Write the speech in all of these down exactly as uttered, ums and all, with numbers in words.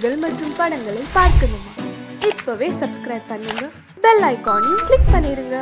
நிகழ்ச்சிகள் மற்றும் படங்களை பார்க்கணுமா? இப்பவே சப்ஸ்கிரைப் பண்ணுங்க, பெல் ஐகானையும் கிளிக் பண்ணிருங்க.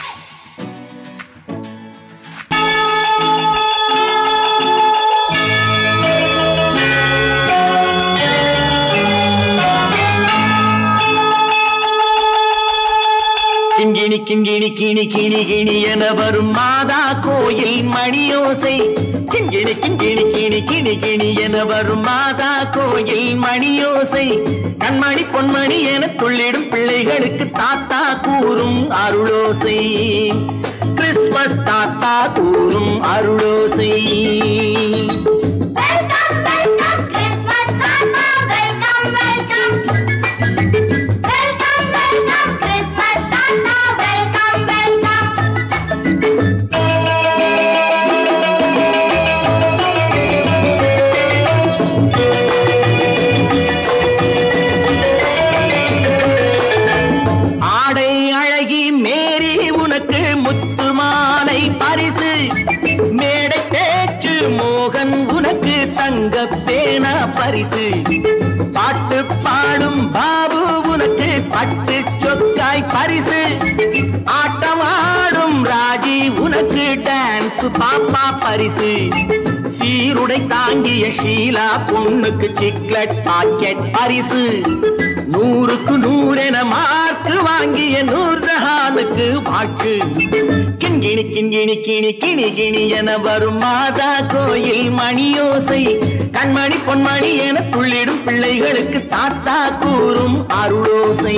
கிண்கிணி கிண்கிணி கிணி கிணி கிணி என வரும் மாதா கோயில் மணியோசை. கிண்கிணி கிண்கிணி கிணி கிணி கிணி என வரும் மாதா கோயில் மணியோசை. கண்மணி பொன்மணி என துள்ளிடும் பிள்ளைகளுக்கு தாத்தா கூறும் அருளோசை. கிறிஸ்துமஸ் தாத்தா கூறும் அருளோசை. பரிசு பாட்டு பாடும் பாபு உனக்கு பட்டு சொக்காய் பரிசு. ஆட்டமாடும் ராஜி உனக்கு டான்ஸ் பாப்பா பரிசு. சீருடை தாங்கிய ஷீலா பொண்ணுக்கு சிக்லெட் பாக்கெட் பரிசு. நூறுக்கு நூறென மார்க்கு வாங்கிய நூர்ஜஹானுக்கு வாக்கு. கிண்கிணி கிண்கிணி கிணி கிணி கிணி என வரும் மாதா கோயில் மணியோசை. கண்மணி பொன்மணி என துள்ளிடும் பிள்ளைகளுக்கு தாத்தா கூறும் அருளோசை.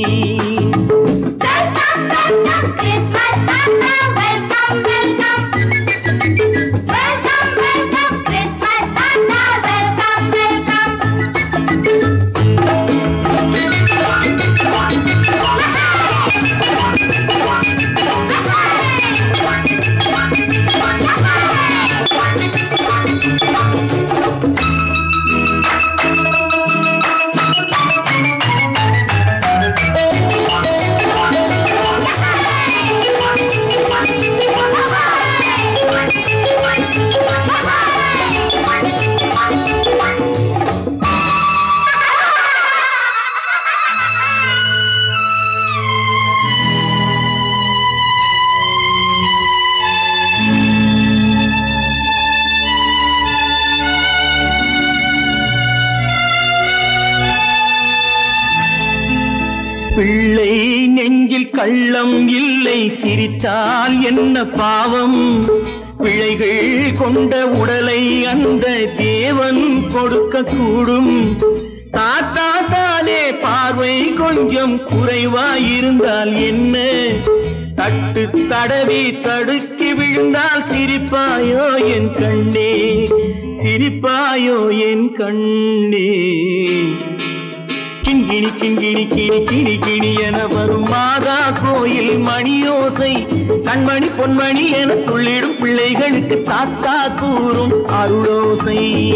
பிள்ளை நெஞ்சில் கள்ளம் இல்லை, சிரித்தால் என்ன பாவம். பிழைகள் கொண்ட உடலை அந்த தேவன் கொடுக்க கூடும். தாத்தா தானே பார்வை கொஞ்சம் குறைவாயிருந்தால் என்ன? தட்டு தடவி தடுக்கி விழுந்தால் சிரிப்பாயோ என் கண்ணே, சிரிப்பாயோ என் கண்ணே. கிண்கிணி கிண்கிணி கிணி கிணி கிணி என வரும் மாதா கோயில் மணியோசை. கண்மணி பொன்மணி என துள்ளிடும் பிள்ளைகளுக்கு தாத்தா கூறும் அருளோசை.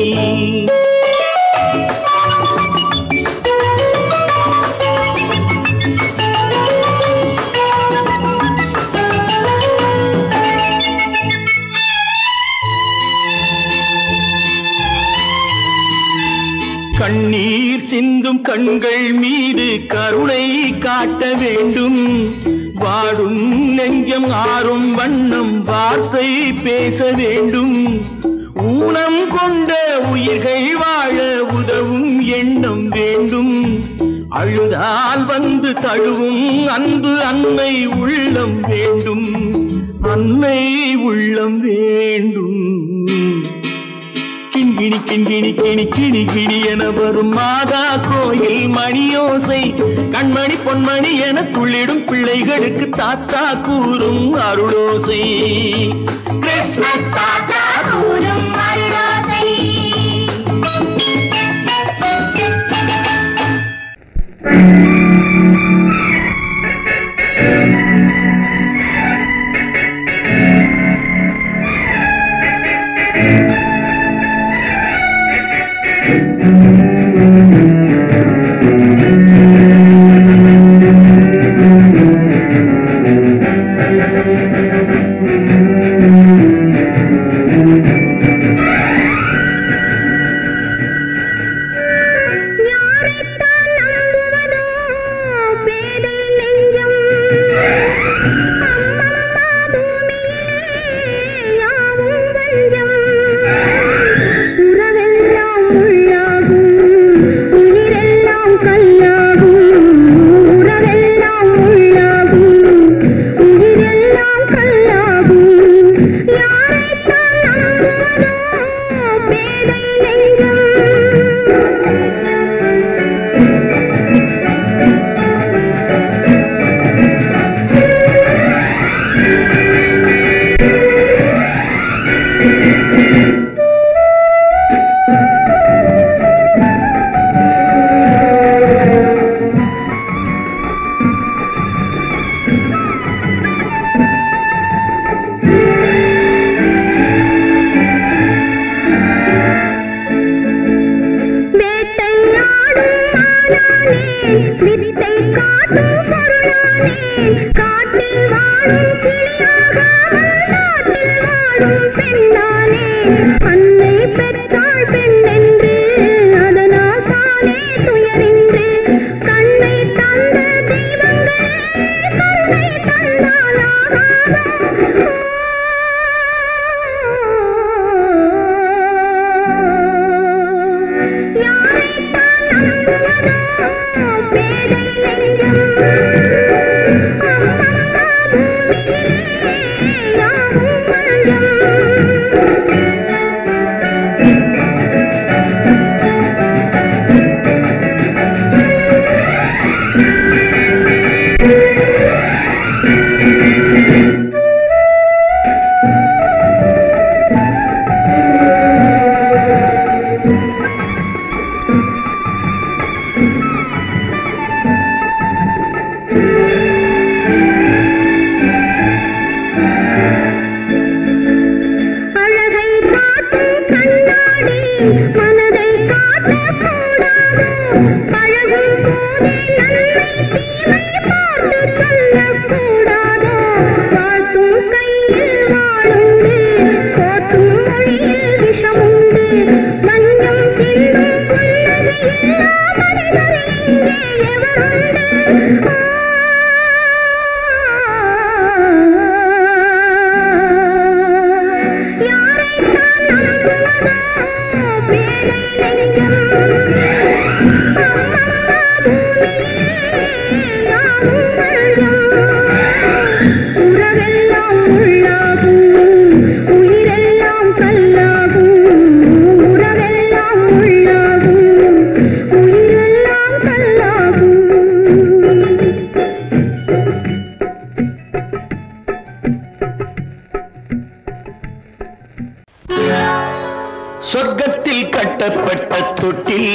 கண்ணீர் சிந்தும் கண்கள் மீது கருணை காட்ட வேண்டும். வாடும் நெஞ்சம் ஆறும் வண்ணம் வார்த்தை பேச வேண்டும். ஊனம் கொண்ட உயிர்கள் வாழ உதவும் எண்ணம் வேண்டும். அழுதால் வந்து தழுவும் அன்பு அன்னை உள்ளம் வேண்டும், அன்னை உள்ளம் வேண்டும். கிண்கிணி கிண்கிணி கிணி கிணி கிணி என வரும் மாதா கோயில் மணியோசை. கண்மணி பொன்மணி என துள்ளிடும் பிள்ளைகளுக்கு தாத்தா கூறும் அருளோசை. கிறிஸ்துமஸ் தாத்தா கூறும் அருளோசை.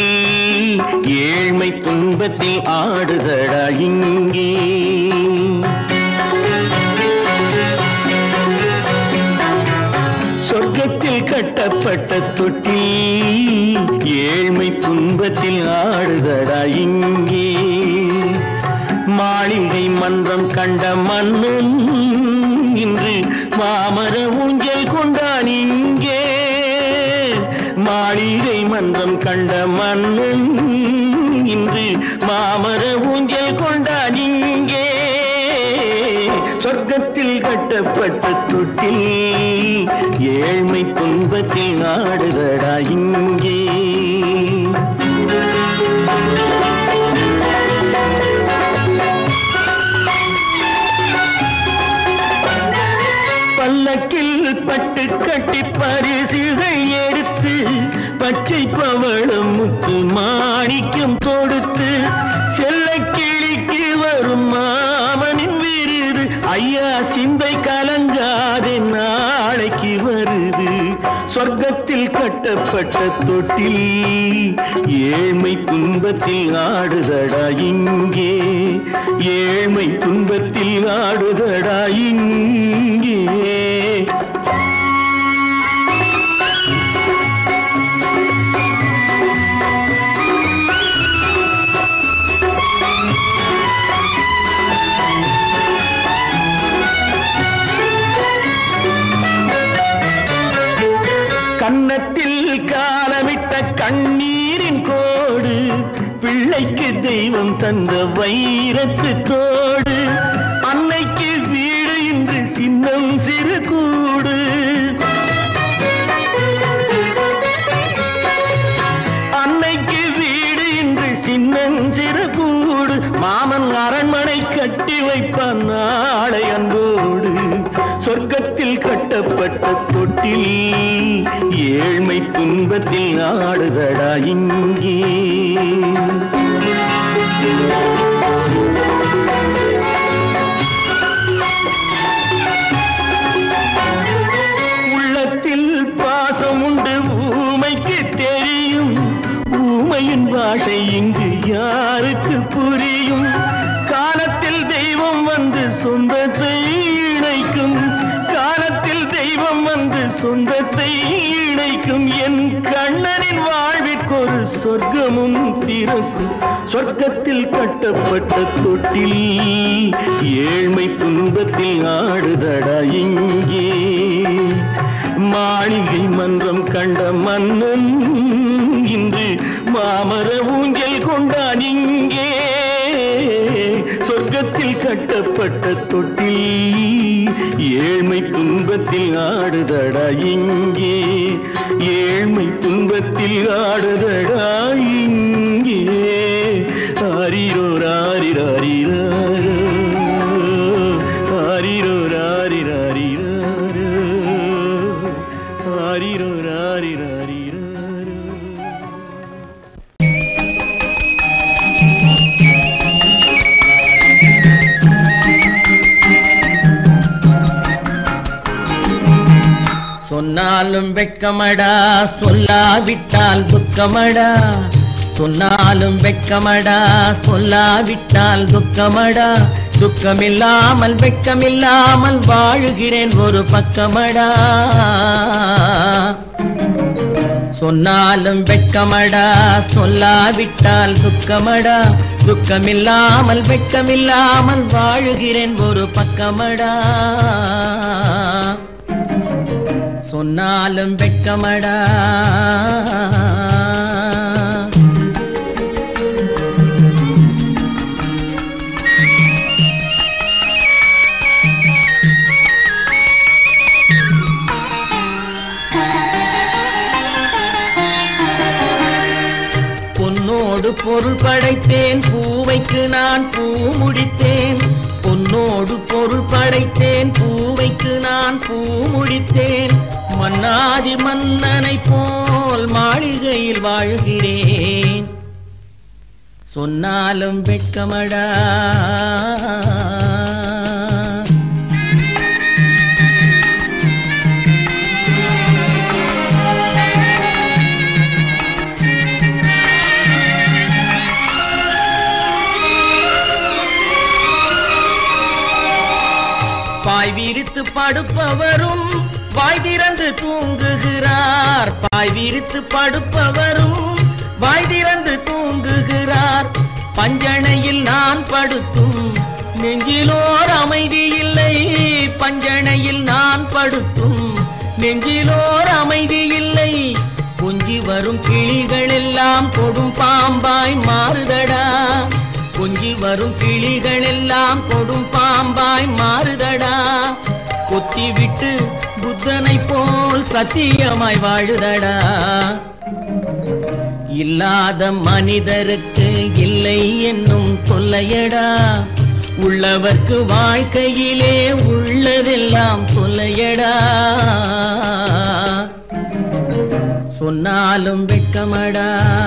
ஏழ்மை துன்பத்தில் ஆடுதடா இங்கே. சொர்க்கத்தில் கட்டப்பட்ட தொட்டில் ஏழ்மை துன்பத்தில் ஆடுதடா இங்கே. மாளிகை மன்றம் கண்ட மன்னன் இன்று மாமர ஊஞ்சல் கொண்டான் இங்கே. மாளிகை மன்றம் கண்ட மன்னன் இன்று மாமர ஊஞ்சல் கொண்டான் இங்கே. சொர்க்கத்தில் கட்டப்பட்ட தொட்டில் ஏழ்மை துன்பத்தில் ஆடுதடா இங்கே. பல்லக்கில் பட்டு கட்டி பரிசுகள் எடுத்து பச்சை பவளம் முத்து மாணிக்கம் தொடுத்து செல்ல கிளிக்கு வரும் மாமனின் விருது. ஐயா சிந்தை கலங்காதே நாளைக்கு வருது. சொர்க்கத்தில் கட்டப்பட்ட தொட்டில் ஏழ்மை துன்பத்தில் ஆடுதடா இங்கே. ஏழ்மை துன்பத்தில் ஆடுதடா இங்கே. கன்னத்தில் காலமிட்ட கண்ணீரின் கோடு பிள்ளைக்கு தெய்வம் தந்த வைரத்து தோடு. அன்னைக்கு வீடு இன்று சின்னம் சிறு கூடு. அன்னைக்கு வீடு இன்று சின்னம் சிறு கூடு. மாமன் அரண்மனை கட்டி வைப்பான் நாளை அன்போடு. சொர்க்கத்தில் கட்டப்பட்ட தொட்டில் ஏழ்மை துன்பத்தில் ஆடுதடா இங்கே. உள்ளத்தில் பாசம் உண்டு ஊமைக்கு தெரியும். ஊமையின் பாஷை இங்கு யாருக்கு புரியும்? காலத்தில் தெய்வம் வந்து சொந்தத்தை இணைக்கும். காலத்தில் தெய்வம் வந்து சொந்தத்தை இணைக்கும். என் கண்ணனின் வாழ்விற்கொரு சொர்க்கமும் திறக்கும். சொர்க்கத்தில் கட்டப்பட்ட தொட்டில் ஏழ்மை துன்பத்தில் ஆடுதடா இங்கே. மாளிகை மன்றம் கண்ட மன்னன் இன்று மாமர ஊஞ்சல் கொண்டான் இங்கே. சொர்க்கத்தில் கட்டப்பட்ட தொட்டில் ஏழ்மை துன்பத்தில் ஆடுதடா இங்கே. ஏழ்மை துன்பத்தில் ஆடுதடா இங்கே. ஆரிரோ ராரிராரிரோ ஆரிரோ ராரிராரிரோ ஆரிரோ ராரிராரிரோ. சொன்னாலும் வெட்கமடா சொல்லாவிட்டால் துக்கமடா. சொன்னாலும் வெட்கமடா சொல்லாவிட்டால் துக்கமடா. துக்கமில்லாமல் வெட்கமில்லாமல் வாழுகிறேன் ஒரு பக்கமடா. சொன்னாலும் வெட்கமடா சொல்லாவிட்டால் துக்கமடா. துக்கமில்லாமல் வெட்கமில்லாமல் வாழுகிறேன் ஒரு பக்கமடா. சொன்னாலும் வெட்கமடா. பொன்னோடு பொருள் படைத்தேன் பூவைக்கு நான் பூ முடித்தேன். பொன்னோடு பொருள் படைத்தேன் பூவைக்கு நான் பூ முடித்தேன். மன்னாதி மன்னனை போல் மாளிகையில் வாழ்கிறேன். சொன்னாலும் வெட்கமடா. விரித்து படுப்பவரும் வாய் திறந்து தூங்குகிறார். பாய் விரித்து படுப்பவரும் வாய் திறந்து தூங்குகிறார். பஞ்சணையில் நான் படுத்தும் நெஞ்சிலோர் அமைதி இல்லை. பஞ்சணையில் நான் படுத்தும் நெஞ்சிலோர் அமைதி இல்லை. கொஞ்சி வரும் கிளிகள் எல்லாம் கொடும் பாம்பாய் மாறுதடா. கொஞ்சி வரும் கிளிகள் எல்லாம் கொடும் பாம்பாய் மாறுதடா. கொத்தி விட்டு புத்தனை போல் சத்தியமாய் வாழுதடா. இல்லாத மனிதருக்கு இல்லை என்னும் தொல்லையடா. உள்ளவர்க்கு வாழ்க்கையிலே உள்ளதெல்லாம் தொல்லையடா. சொன்னாலும் வெட்கமடா.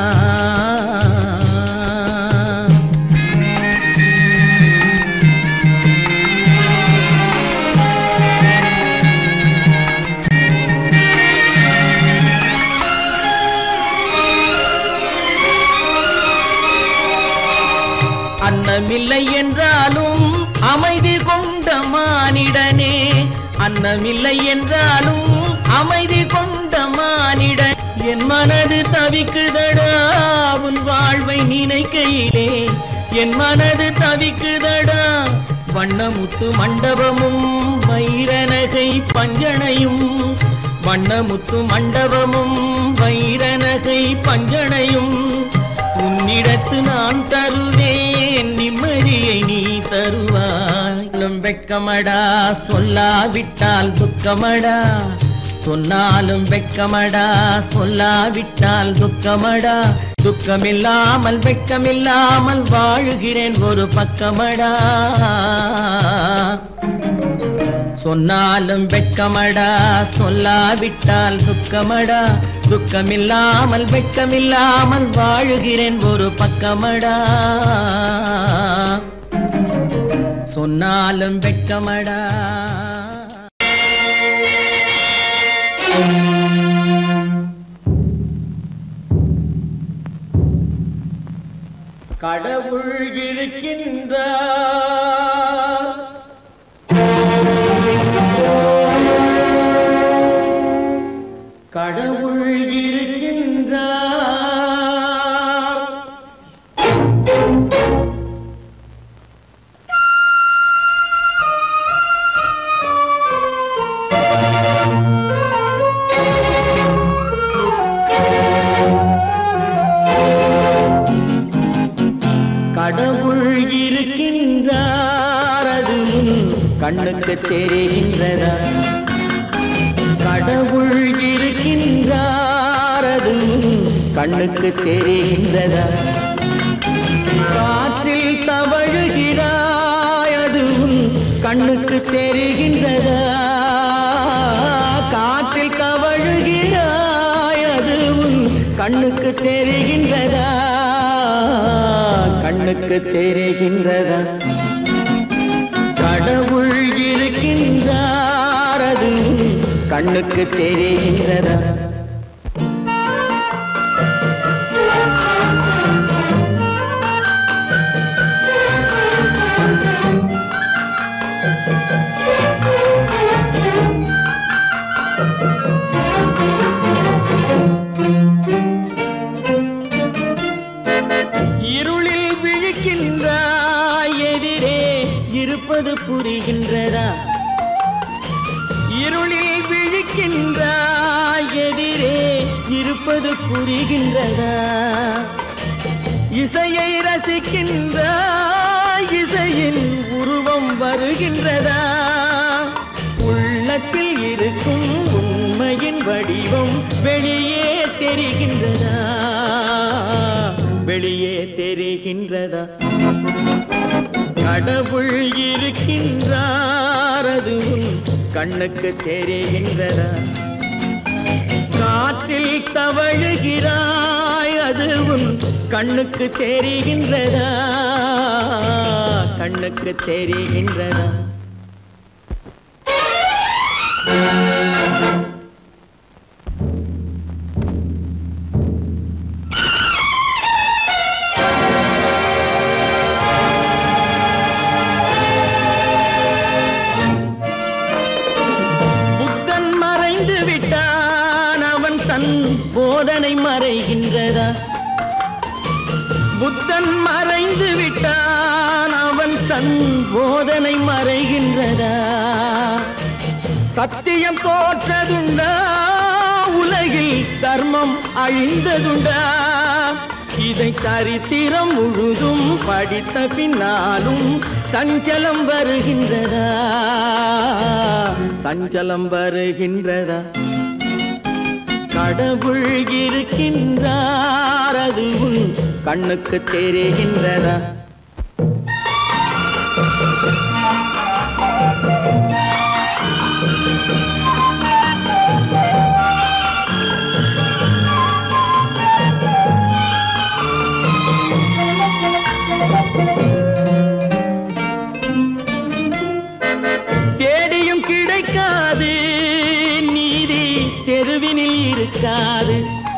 அன்னமில்லை என்றாலும் அமைதி கொண்ட மானிடனே. அன்னமில்லை என்றாலும் அமைதி கொண்ட மானிடன். என் மனது தவிக்குதடா உன் வாழ்வை நினைக்கையிலே. என் மனது தவிக்குதடா. வண்ணமுத்து மண்டபமும் வைரநகை பஞ்சனையும். வண்ணமுத்து மண்டபமும் வைரநகை பஞ்சனையும். உன்னிடத்து நான் தருவேன் நிம்மதியை நீ தருவாய். வெட்கமடா சொல்லாவிட்டால் துக்கமடா. சொன்னாலும் வெட்கமடா சொல்லாவிட்டால் துக்கமடா. துக்கமில்லாமல் வெட்கமில்லாமல் வாழுகிறேன் ஒரு பக்கமடா. சொன்னாலும் வெட்கமடா சொல்லாவிட்டால் துக்கமடா. துக்கமில்லாமல் வெட்கமில்லாமல் வாழுகிறேன் ஒரு பக்கமடா. சொன்னாலும் வெட்கமடா. கடவுள் இருக்கின்றார். கடவுள் இருக்கின்றார். கடவுள் இருக்கின்றார். அது கண்ணுக்கு தெரிகின்றதா? கடவுள் இருக்கின்றார். அது கண்ணுக்கு தெரிகின்றதா? காற்றில் தவழுகிறாய். அது கண்ணுக்கு தெரிகின்றதா? காற்றில் தவழுகிறாய். அது கண்ணுக்கு தெரிகின்றதா? கண்ணுக்கு தெரிகின்றதா? கடவுள் இருக்கின்றார். அது கண்ணுக்கு தெரிகின்றதா? இருளில் விழிக்கின்றாய். எதிரே இருப்பது புரிகின்றதா? இருளில் விழிக்கின்றாய். எதிரே இருப்பது புரிகின்றதா? இசையை ரசிக்கின்றாய். இசையின் உருவம் வருகின்றதா? உள்ளத்தில் இருக்கும் உண்மையின் வடிவம் வெளியே தெரிகின்றதா? வெளியே தெரிகின்றதா? கடவுள் இருக்கின்றார். அது கண்ணுக்கு தெரிகின்றதா? காற்றில் தவழுகிறாய். அது கண்ணுக்கு தெரிகின்றதா? கண்ணுக்கு தெரிகின்றதா? புத்தன் மறைந்து விட்டான், அவன் தன் போதனை மறைகின்றதா? சத்தியம் தோற்றதுண்டா, உலகில் தர்மம் அழிந்ததுண்டா? இதை சரித்திரம் முழுதும் படித்த பின்னாலும் சஞ்சலம் வருகின்றதா? சஞ்சலம் வருகின்றதா? கடவுள் இருக்கின்றார், அது உன் கண்ணுக்கு தெரிகின்றதா? தேடியும் கிடைக்காது நீதி, தெருவினில் இருக்காது.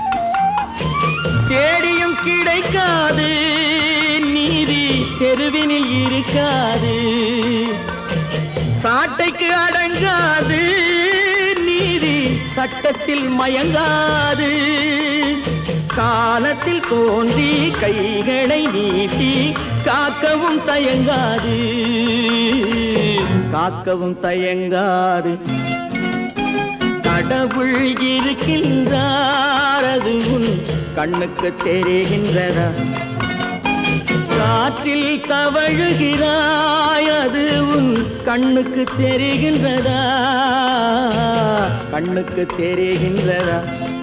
தேடியும் கிடைக்காது நீதி, தெருவினில் இருக்காது. சாட்டைக்கு அடங்காது நீதி, சட்டத்தில் மயங்காது. காலத்தில் தோன்றி கைகளை நீட்டி காக்கவும் தயங்காது, காக்கவும் தயங்காது. கடவுள் இருக்கின்றார், அது உன் கண்ணுக்கு தெரிகின்றதா? காற்றில் தவழுகிறாய், அது உன் கண்ணுக்கு தெரிகின்றதா? கண்ணுக்கு தெரிகின்றதா?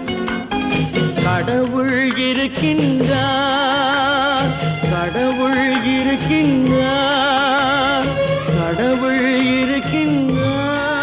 கடவுள் இருக்கின்றார், கடவுள் இருக்கின்றார், கடவுள் இருக்கின்றார்.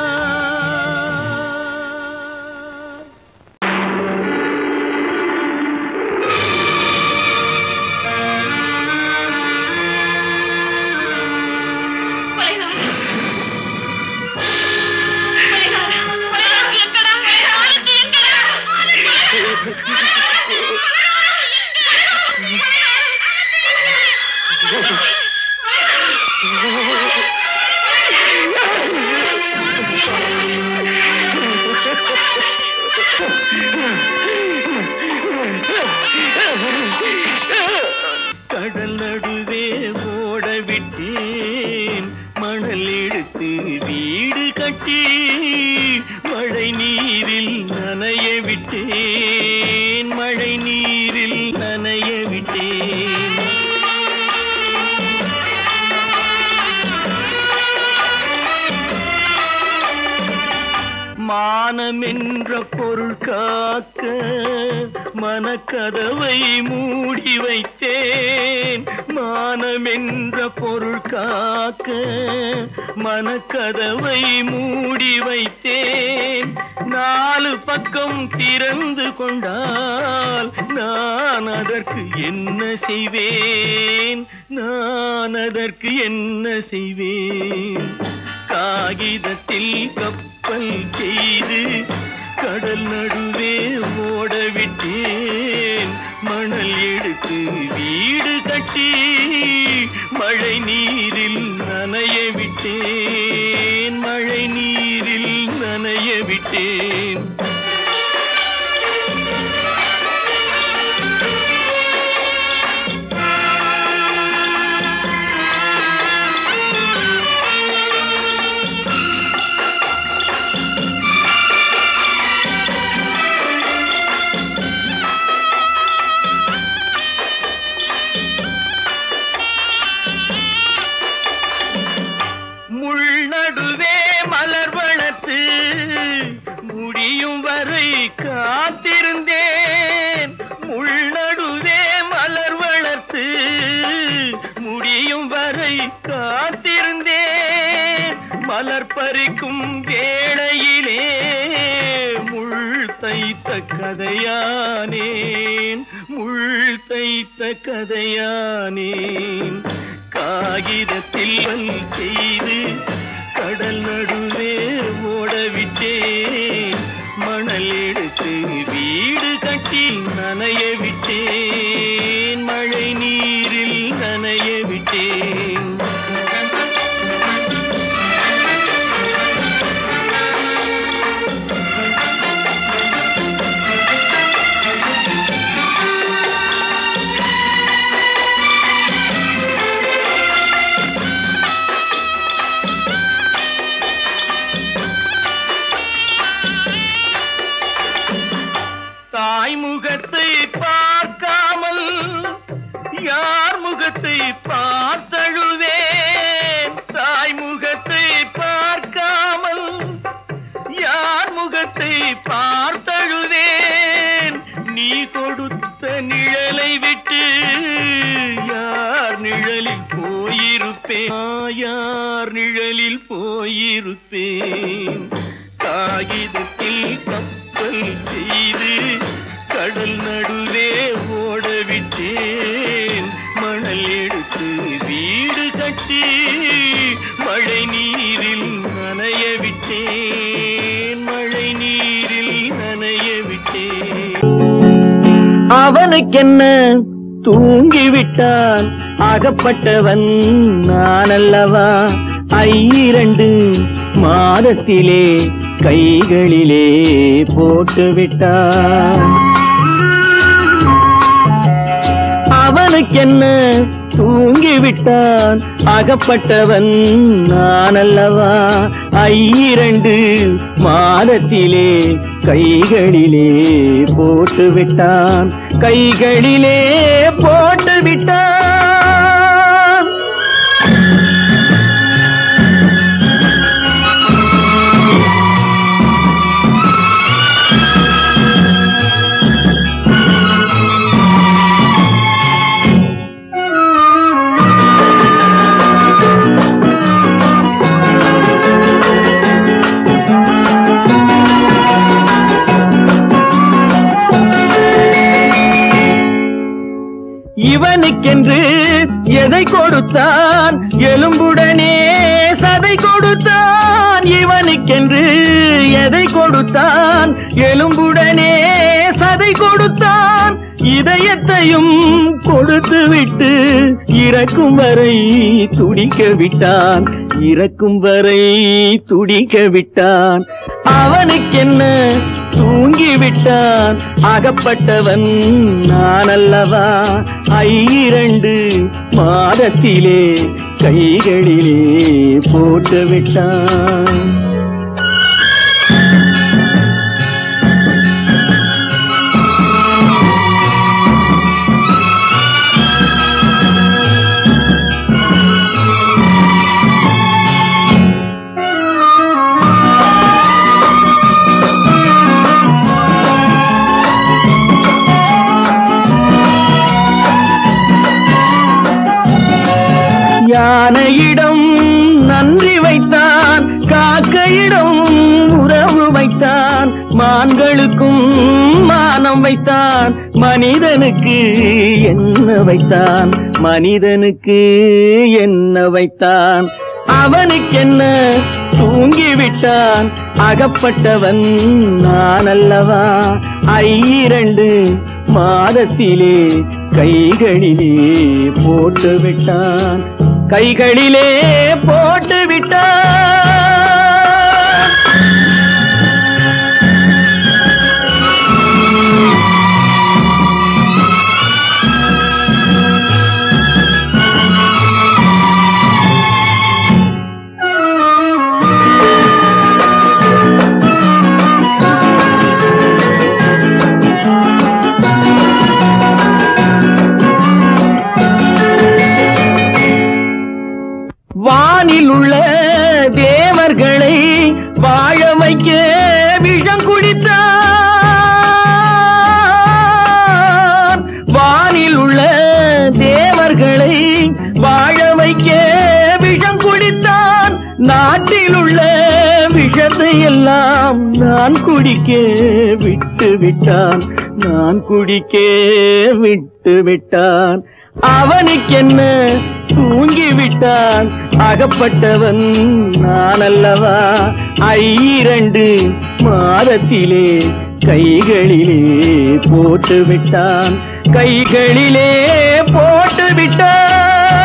கடல் நடுவே ஓட விட்டேன், மணல் எடுத்து வீடு கட்டி மழை நீரில் நனைய விட்டேன், மழை நீரில் நனைய விட்டேன். மானம் என்ற பொருள் காக்க மனக்கதவை மூடி வைத்தேன், மானம் என்ற பொருள் காக்க மனக்கதவை மூடி வைத்தேன். நாலு பக்கம் திறந்து கொண்டால் நான் அதற்கு என்ன செய்வேன், நான் அதற்கு என்ன செய்வேன்? காகிதத்தில் கப்பல் செய்து கடல் நடுவே ஓட விட்டேன், மணல் எடுத்து வீடு கட்டி மழை நீரில் நனைய விட்டேன், மழை நீரில் நனைய விட்டேன். காத்திருந்தேன், முள்நடுவே மலர் வளர்த்து முடியும் வரை காத்திருந்தேன். மலர் பறிக்கும் வேளையிலே முள் தைத்த கதையானேன், முள் தைத்த கதையானேன். காகிதத்தில் செய்து கடல் நடுவே ஓடவிட்டேன், மணல் எடுத்து வீடு கட்டி நனைய விட்டேன், மழை நீரில் நனைய விட்டேன். முகத்தை பார்த்தழுவேன் தாய் முகத்தை பார்க்காமல் யார் முகத்தை பார்த்தழுவேன் நீ கொடுத்த நிழலை விட்டு யார் நிழலில் போயிருப்பேன் யார் நிழலில் போயிருப்பேன் காகிதத்தில் கப்பல் செய்து கடல் நடுவே ஓடவிட்டேன் மணல் எடுத்து வீடு கட்டி மழை நீரில் நனைய விட்டேன் மழை நீரில் நனைய விட்டேன் அவனுக்கென்ன தூங்கிவிட்டான் அகப்பட்டவன் நான் அல்லவா ஐரண்டு மாதத்திலே கைகளிலே போட்டுவிட்டான் அவனுக்கென்ன தூங்கிவிட்டான் அகப்பட்டவன் நான் அல்லவா ஐரண்டு மாதத்திலே கைகளிலே போட்டுவிட்டான் கைகளிலே போட்டுவிட்டான் இவனுக்கென்று எதை கொடுத்தான் எலும்புடனே சதை கொடுத்தான் இவனுக்கென்று எதை கொடுத்தான் எலும்புடனே சதை கொடுத்தான் இதயத்தையும் கொடுத்து விட்டு இறக்கும் வரை துடிக்க விட்டான் இறக்கும் வரை துடிக்க விட்டான் அவனுக்கென்ன தூங்கிவிட்டான் அகப்பட்டவன் நான் அல்லவா ஐரண்டு மாதத்திலே கைகளிலே போட்டுவிட்டான் யானையிடம் நன்றி வைத்தான் காக்கையிடம் உறவு வைத்தான் மான்களுக்கும் மானம் வைத்தான் மனிதனுக்கு என்ன வைத்தான் மனிதனுக்கு என்ன வைத்தான் அவனுக்கென்ன தூங்கிவிட்டான் அகப்பட்டவன் நான் அல்லவா ஐரண்டு மாதத்திலே கைகளிலே போட்டுவிட்டான் கைகளிலே போட்டுவிட்டான் வானில் உள்ள தேவர்களை வாழ வைக்க விஷம் குடித்தான் வானில் உள்ள தேவர்களை வாழ வைக்க விஷம் குடித்தான் நாட்டில் உள்ள விஷத்தை எல்லாம் நான் குடிக்க விட்டு விட்டான் நான் குடிக்க விட்டு விட்டான் அவனுக்கென்ன தூங்கிவிட்டான் அகப்பட்டவன் நான் அல்லவா ஐரண்டு மாதத்திலே கைகளிலே போட்டுவிட்டான் கைகளிலே போட்டுவிட்டான்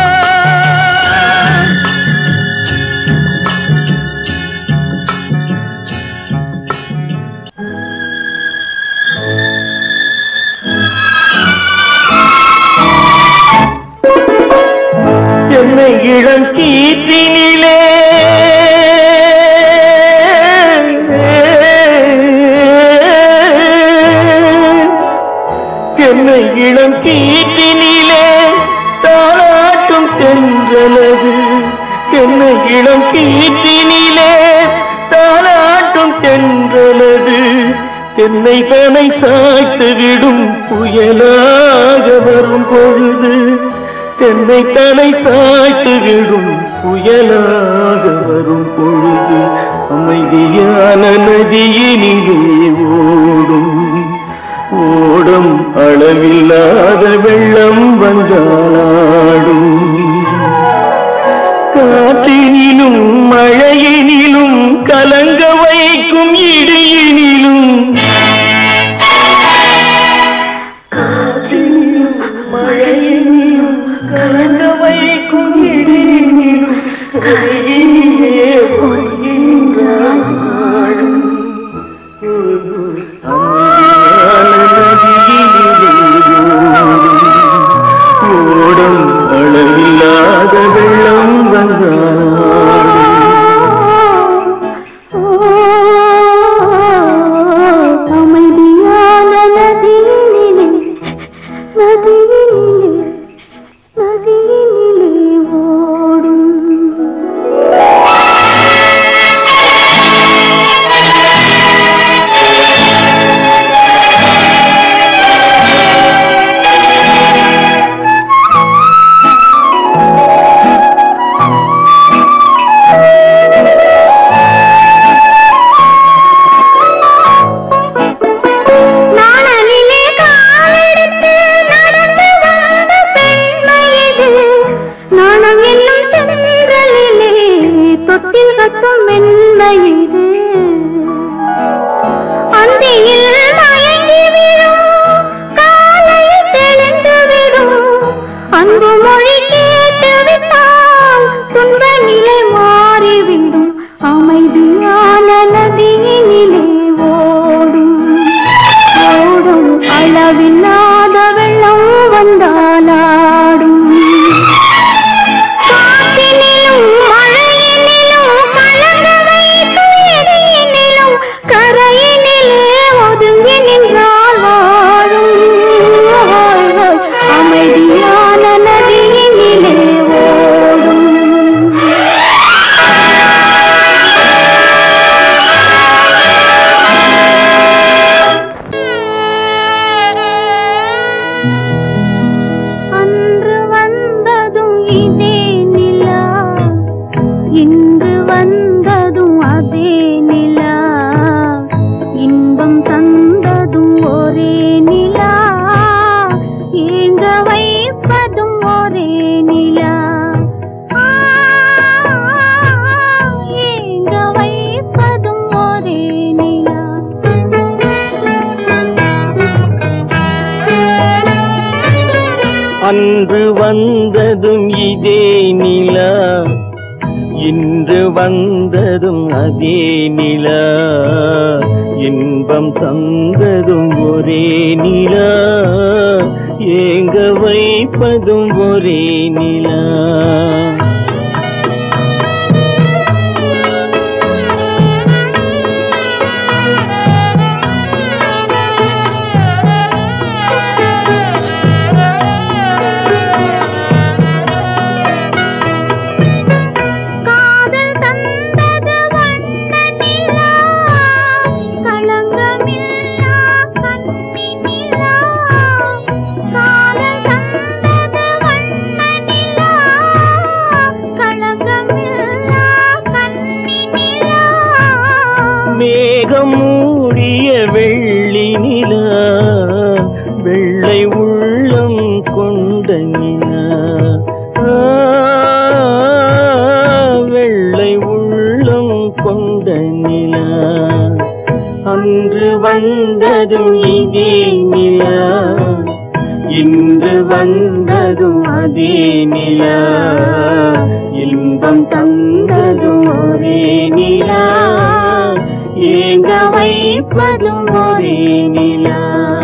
என்னை இளம் கீற்றினிலே என்னை இளம் கீற்றினிலே தாளா இளம் கீற்றினிலே தாலாட்டும் தென்றலது தென்னை தனை சாய்த்து விடும் புயலாக வரும் பொழுது தென்னை தனை சாய்த்து விடும் புயலாக வரும் பொழுது அமைதியான நதியினிலே ஓடும் ஓடும் அளவில்லாத வெள்ளம் வந்தாடும் காற்றினிலும் மழையினிலும் கலங்க வைக்கும் இடியினிலும் காற்றினிலும் மழையினிலும் கலங்க வைக்கும் இடியினிலும் கையிலே பொய்கின்றான் நாடும் ஓடும் அளவில்லாத வெள்ளம் வந்தாடும் அமைதியான நதியினிலே நதியினிலே நதியினிலே ஓடும் அளவில்லாத வெள்ளம் வந்தாலாடும் காற்றினிலும் மழையினிலும் கலங்க வைக்கும் இடியினிலும் கரையினிலே ஒதுங்கி நின்றால் வாழும் அமைதியான நதியினிலே ஓடும் இன்று வந்ததும் அதே நிலா இன்பம் தந்ததும் ஒரே நிலா ஏங்க வைப்பதும் ஒரே நிலா ஏங்க வைப்பதும் ஒரே நிலா அன்று வந்ததும் இதே நிலா இன்று வந்ததும் அதே நிலா இன்பம் தந்ததும் ஒரே நிலா ஏங்க வைப்பதும் ஒரே நிலா மேகம் மூடிய வெள்ளி நிலா வெள்ளை உள்ளம் கொண்ட நிலா வெள்ளை உள்ளம் கொண்ட நிலா அன்று வந்ததும் இதே நிலா இன்று வந்ததும் அதே நிலா இன்பம் தந்ததும் ஒரே நிலா ஏங்க வைப்பதும் ஒரே நிலா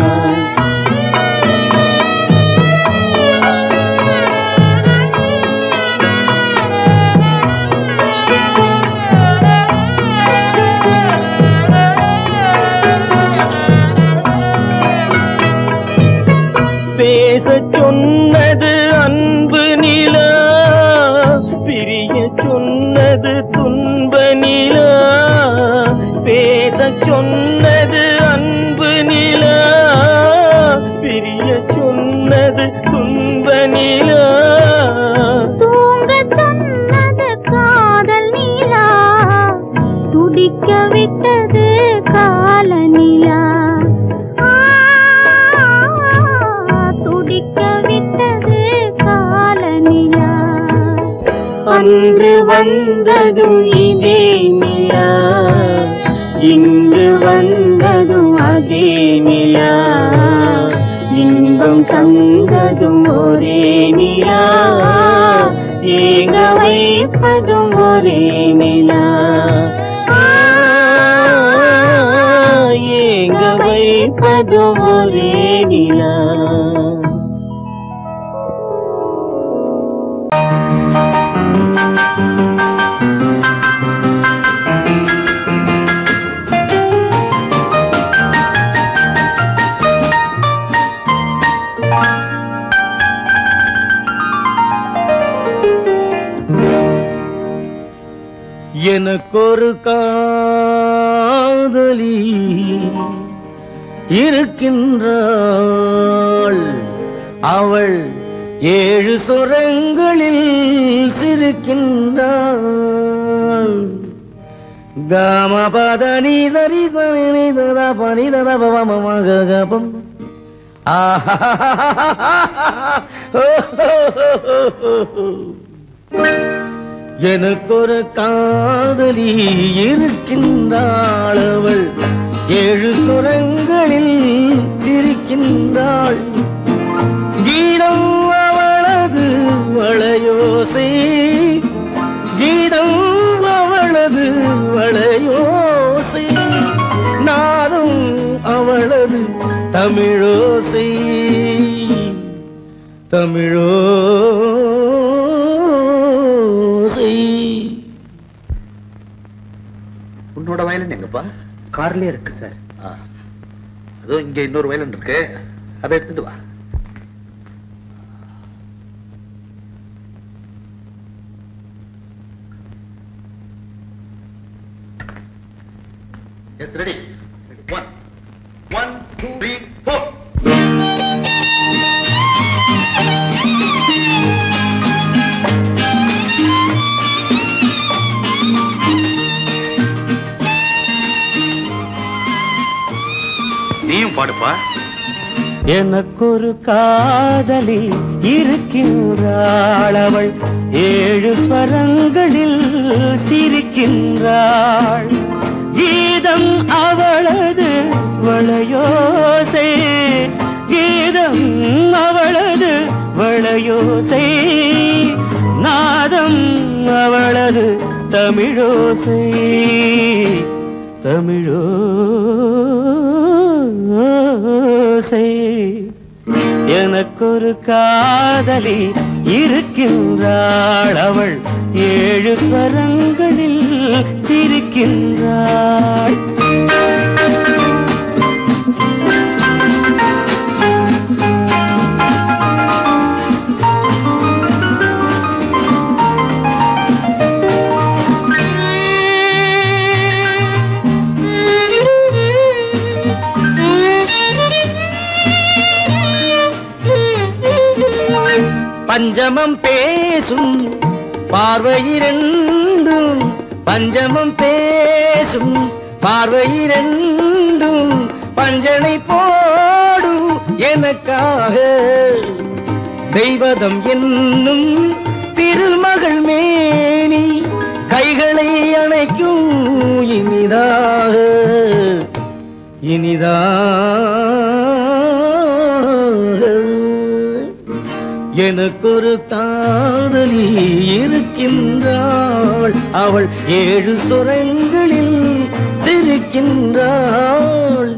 பேசச் சொன்னது அன்பு நிலா பிரிய சொன்னது சொன்னது அன்பு நிலா, பிரிய சொன்னது துன்ப நிலா. தூங்க சொன்னது காதல் நிலா, துடிக்க விட்டது கால நிலா. துடிக்க விட்டது கால நிலா. அன்று வந்ததும் இதே நிலா, இன்று வந்ததும் அதே நிலா. இன்பம் தந்ததும் ஒரே நிலா, ஏங்க வைப்பதும் ஒரே நிலா. ஏங்க வைப்பதும் ஒரே நிலா. எனக்கொரு காதலி இருக்கின்றாள், அவள் ஏழு சொரங்களில் சிரிக்கின்றாள். காமபதனி சரி சரி ததா பனி ததா பவமகபம். ஆஹா எனக்கொரு காதலி இருக்கின்றாள், அவள் ஏழு சுரங்களில் சிரிக்கின்றாள். கீதம் அவளது வளையோசை, கீதம் அவளது வளையோசை. நாதம் அவளது தமிழோசை, தமிழோ உன்னோட வயலன் எங்கப்பா? கார்லயே இருக்கு சார். அதோ இங்க இன்னொரு வயலன் இருக்கு, அதை எடுத்துட்டு வா. Yes ready. One one two three four. நீயும் பாடுப்பா. எனக்கொரு காதலி இருக்கின்றாள், அவள் ஏழு ஸ்வரங்களில் சிரிக்கின்றாள். கீதம் அவளது வளையோசை, கீதம் அவளது வளையோசை. நாதம் அவளது தமிழோசை, தமிழோசை. எனக்கொரு காதலி இருக்கின்றாள், அவள் ஏழு ஸ்வரங்களில் சிரிக்கின்றாள். பஞ்சமம் பேசும் பார்வையிரண்டும், பஞ்சமம் பேசும் பார்வையிரண்டும் பஞ்சனை போடும் எனக்காக. தெய்வதம் என்னும் திருமகள் மேனி கைகளை அணைக்கும் இனிதாக, இனிதாக. எனக்கொரு காதலி இருக்கின்றாள், அவள் ஏழு சுரங்களில் சிரிக்கின்றாள்.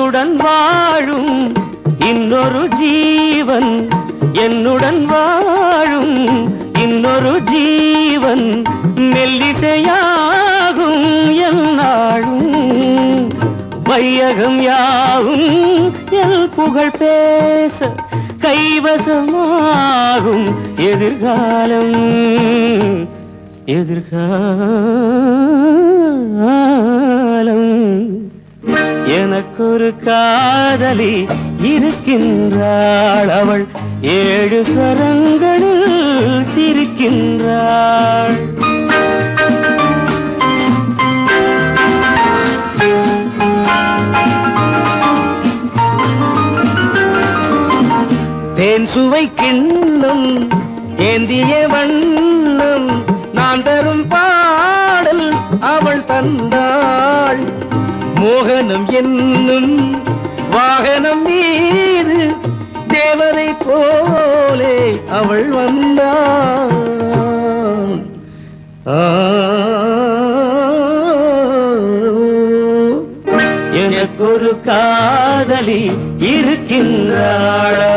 என்னுடன் வாழும் இன்னொரு ஜீவன், என்னுடன் வாழும் இன்னொரு ஜீவன், மெல்லிசையாகும் என்னாலும் வையகம் யாவும் எல் புகழ் பேச கைவசமாகும் எதிர்காலம் எதிர்காலம். எனக்கொரு காதலி இருக்கின்றாள், அவள் ஏழு ஸ்வரங்களில் சிரிக்கின்றாள். தேன் சுவை கிண்ணம் ஏந்திய வண்ணம் நான் தரும் பாடல் அவள் தந்தாள். மோகனம் என்னும் வாகனம் மீது தேவதை போலே அவள் வந்தாள். எனக்கொரு காதலி இருக்கின்றாள்,